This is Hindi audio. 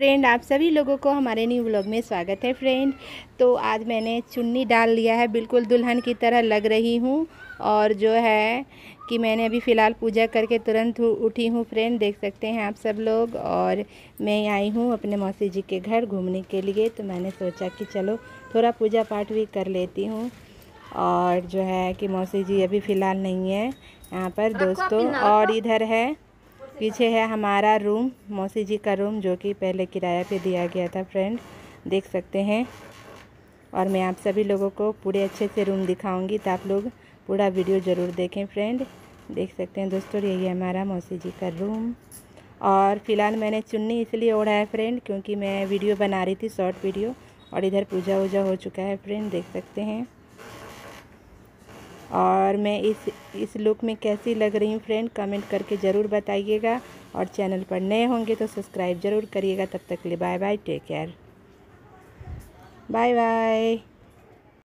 फ्रेंड, आप सभी लोगों को हमारे न्यू व्लॉग में स्वागत है। फ्रेंड, तो आज मैंने चुन्नी डाल लिया है, बिल्कुल दुल्हन की तरह लग रही हूँ। और जो है कि मैंने अभी फ़िलहाल पूजा करके तुरंत उठी हूँ। फ्रेंड, देख सकते हैं आप सब लोग। और मैं आई हूँ अपने मौसी जी के घर घूमने के लिए, तो मैंने सोचा कि चलो थोड़ा पूजा पाठ भी कर लेती हूँ। और जो है कि मौसी जी अभी फ़िलहाल नहीं है यहाँ पर दोस्तों। और इधर है पीछे है हमारा रूम, मौसी जी का रूम, जो कि पहले किराया पे दिया गया था। फ्रेंड, देख सकते हैं। और मैं आप सभी लोगों को पूरे अच्छे से रूम दिखाऊंगी, तो आप लोग पूरा वीडियो ज़रूर देखें। फ्रेंड, देख सकते हैं दोस्तों, यही है हमारा मौसी जी का रूम। और फ़िलहाल मैंने चुन्नी इसलिए ओढ़ा है फ्रेंड, क्योंकि मैं वीडियो बना रही थी, शॉर्ट वीडियो। और इधर पूजा वूजा हो चुका है फ्रेंड, देख सकते हैं। और मैं इस लुक में कैसी लग रही हूँ फ्रेंड, कमेंट करके ज़रूर बताइएगा। और चैनल पर नए होंगे तो सब्सक्राइब ज़रूर करिएगा। तब तक के लिए bye bye, take care, bye bye.